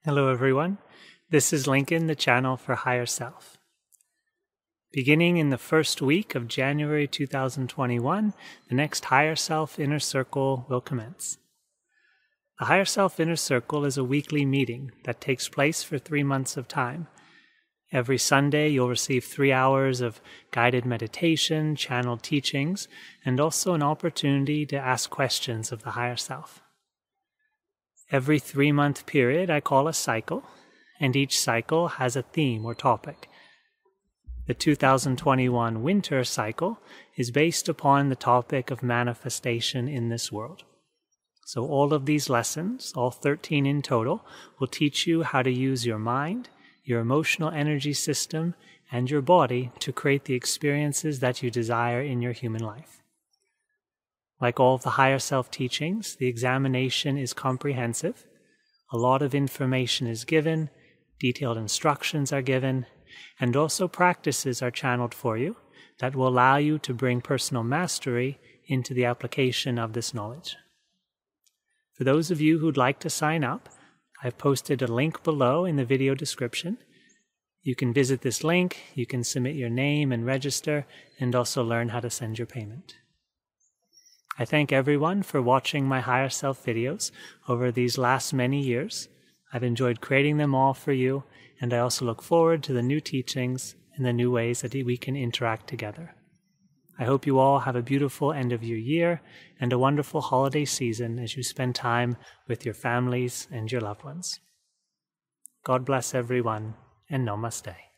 Hello everyone, this is Lincoln, the channel for Higher Self. Beginning in the first week of January 2021, the next Higher Self Inner Circle will commence. The Higher Self Inner Circle is a weekly meeting that takes place for 3 months of time. Every Sunday you'll receive 3 hours of guided meditation, channeled teachings, and also an opportunity to ask questions of the Higher Self. Every 3-month period I call a cycle, and each cycle has a theme or topic. The 2021 winter cycle is based upon the topic of manifestation in this world. So all of these lessons, all 13 in total, will teach you how to use your mind, your emotional energy system, and your body to create the experiences that you desire in your human life. Like all of the Higher Self teachings, the examination is comprehensive. A lot of information is given, detailed instructions are given, and also practices are channeled for you that will allow you to bring personal mastery into the application of this knowledge. For those of you who'd like to sign up, I've posted a link below in the video description. You can visit this link, you can submit your name and register, and also learn how to send your payment. I thank everyone for watching my Higher Self videos over these last many years. I've enjoyed creating them all for you, and I also look forward to the new teachings and the new ways that we can interact together. I hope you all have a beautiful end of your year and a wonderful holiday season as you spend time with your families and your loved ones. God bless everyone, and Namaste.